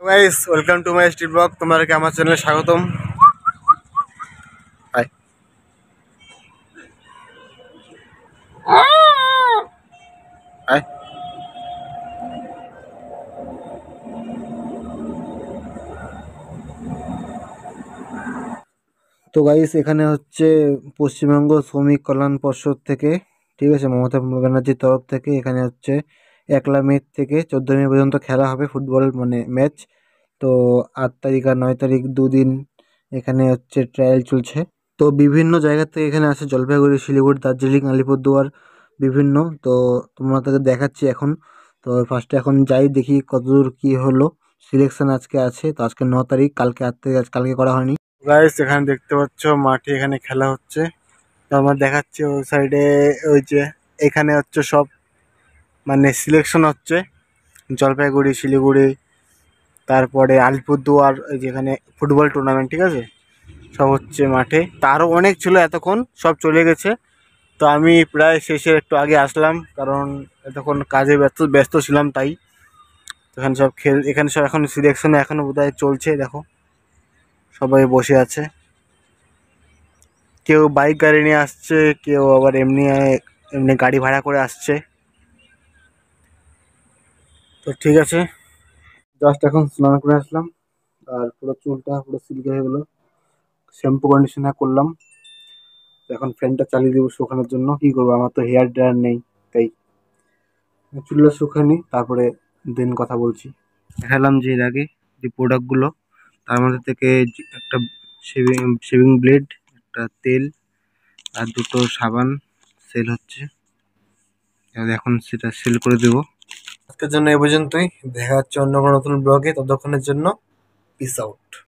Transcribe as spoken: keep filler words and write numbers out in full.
Guys welcome to my street blog, তোমাদেরকে আমার চ্যানেলে স্বাগতম। High high. তো গাইস এখানে হচ্ছে পশ্চিমবঙ্গ শ্রমিক কল্যাণ পর্ষদ থেকে, ঠিক আছে, মমতা ব্যানার্জির তরফ থেকে এখানে হচ্ছে একলা মে থেকে চোদ্দ মে পর্যন্ত খেলা হবে ফুটবল মানে ম্যাচ। তো আট তারিখ আর নয় তারিখ দুদিন এখানে হচ্ছে ট্রায়াল চলছে। তো বিভিন্ন জায়গা থেকে এখানে আসে, জলপাইগুড়ি, শিলিগুড়ি, দার্জিলিং, আলিপুরদুয়ার বিভিন্ন। তো তোমাদেরকে দেখাচ্ছি এখন। তো ফার্স্টে এখন যাই দেখি কতদূর কি হলো। সিলেকশন আজকে আছে, তো আজকে ন তারিখ, কালকে আট তারিখ, আজ কালকে করা হয়নি। গাইস এখানে দেখতে পাচ্ছ মাঠে এখানে খেলা হচ্ছে। তো আমার দেখাচ্ছি ওই সাইডে, ওই যে এখানে হচ্ছে সব মানে সিলেকশন হচ্ছে জলপাইগুড়ি, শিলিগুড়ি, তারপরে আলিপুরদুয়ার, এই যেখানে ফুটবল টুর্নামেন্ট, ঠিক আছে, সব হচ্ছে মাঠে। তারও অনেক ছিল, এতক্ষণ সব চলে গেছে। তো আমি প্রায় শেষের একটু আগে আসলাম, কারণ এতক্ষণ কাজে ব্যস্ত ব্যস্ত ছিলাম, তাই। তো এখানে সব খেল এখানে সব এখন সিলেকশনে এখনো বোধহয় চলছে, দেখো সবাই বসে আছে। কেউ বাইক গাড়ি নিয়ে আসছে, কেউ আবার এমনি এমনি গাড়ি ভাড়া করে আসছে। তো ঠিক আছে, জাস্ট এখন স্নান করে আসলাম, আর পুরো চুলটা পুরো সিল্কি হয়ে গেলো। শ্যাম্পু কন্ডিশনার করলাম, এখন ফ্যানটা চালিয়ে দেবো শুকানোর জন্য। কি করবো, আমার তো হেয়ার ড্রায়ার নেই, তাই চুলটা শুকানি, তারপরে দিন কথা বলছি। দেখালাম যে এর আগে যে প্রোডাক্টগুলো, তার মধ্যে থেকে যে একটা শেভিং শেভিং ব্লেড, একটা তেল আর দুটো সাবান সেল হচ্ছে। এবার এখন সেটা সেল করে দেবো। আজকের জন্য এ পর্যন্তই, দেখা হচ্ছে অন্য কোনো নতুন ব্লগে। ততক্ষণের জন্য পিস আউট।